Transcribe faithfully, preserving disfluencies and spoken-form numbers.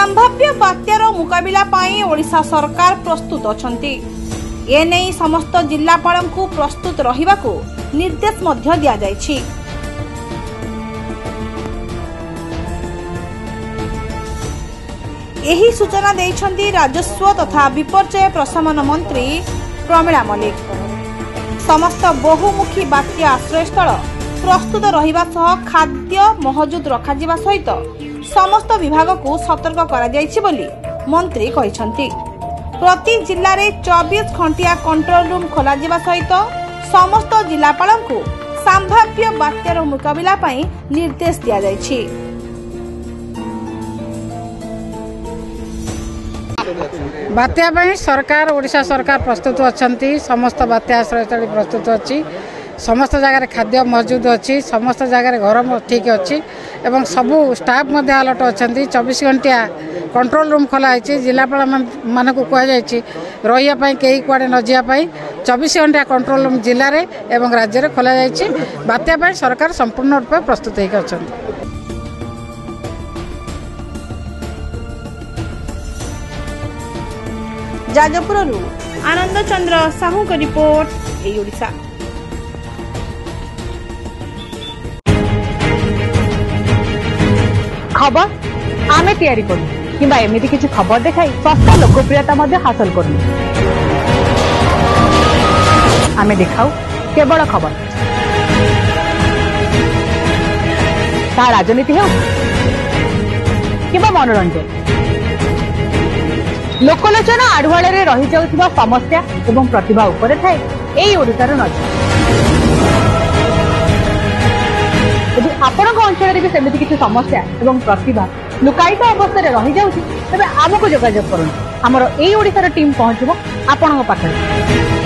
संभाव्य बात्यार मुकाबिला पाई ओडिशा सरकार प्रस्तुत अछंती। एने समस्त जिलापाल को प्रस्तुत रहिबा को निर्देश मध्य दिया जायछि। एही सूचना देइछंती राजस्व तथा विपर्यय प्रशमन मंत्री प्रमिला मल्लिक। समस्त बहुमुखी बात्या आश्रयस्थल प्रस्तुत रहिबा सह खाद्य महजूद रखा जिबा सहित समस्त विभाग को सतर्क करा जायछि बोली मंत्री कहिसंती। प्रति जिल्ला रे चौबीस घंटिया कंट्रोल रूम खोला जिबा सहित समस्त जिलापाल को संभाव्य बात्यार मुकाबिला पई निर्देश दिया जायछि। बात्या पई सरकार ओडिशा सरकार प्रस्तुत अछंती। समस्त बात्या आश्रयस्थल प्रस्तुत अछि। समस्त जगह खाद्य मौजूद अच्छी। समस्त जगह घर ठीक अच्छी एवं सबू स्टाफ मध्य अलर्ट अच्छा। चौबीस घंटिया कंट्रोल रूम खोला है। जिलापाल मान को कहुई रही कई कुआड़े न जावाई चौबीस घंटिया कंट्रोल रूम जिले में एवं राज्य में खोल जाए। बात्या सरकार संपूर्ण रूप प्रस्तुत होकर। जाजपुर आनंद चंद्र साहू का रिपोर्ट ए ओडिशा। खबर आमे तैयारी करू किंबा एमिति किछि खबर देखाई सस्ता लोकप्रियता मध्ये हासिल करू। आमे देखाऊ केवल खबर ता राजनीति हो किंबा मनोरंजन। लोकलोचन आढ़ुआले रे रही जाउथिबा समस्या एवं प्रतिभा उपरे थाए एई ओडिसार नजर। यदि आपण अंचल भी सेमती किसी समस्या एवं प्रतिभा लुकायित अवस्था रही जाउछि तबे आमको जोगाजोग करूँ। आमर एई ओडिसार टीम पहुंचबो आपण पाखरे।